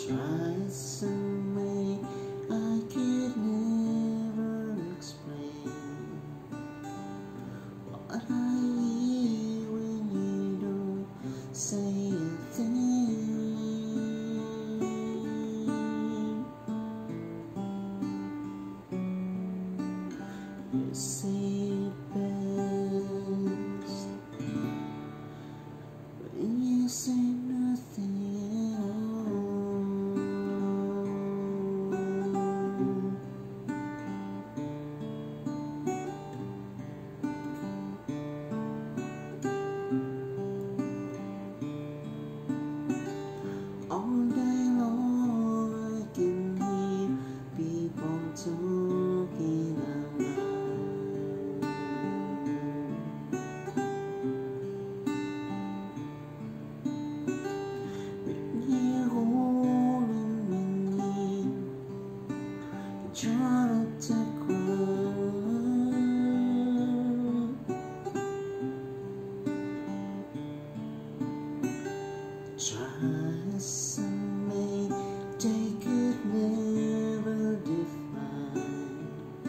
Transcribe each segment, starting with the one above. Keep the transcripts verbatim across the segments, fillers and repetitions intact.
tried some way I could never explain what I hear when you don't say a thing. You say it best when you say nothing at all. All day long I can hear people talking out loud. When you're holding me near, you try to take one. Try some way they could never define.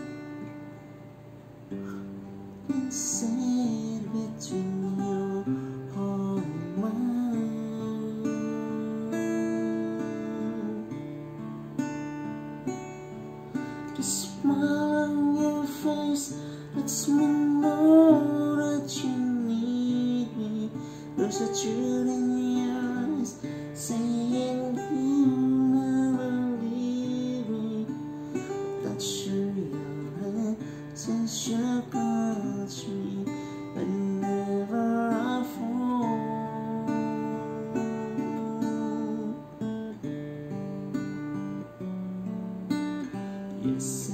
Inside between your heart and mine, the smile on your face lets me know that you need me. There's a truth in your eyes saying you'll never leave me. Not sure your hand says you'll catch me whenever I fall. Yes.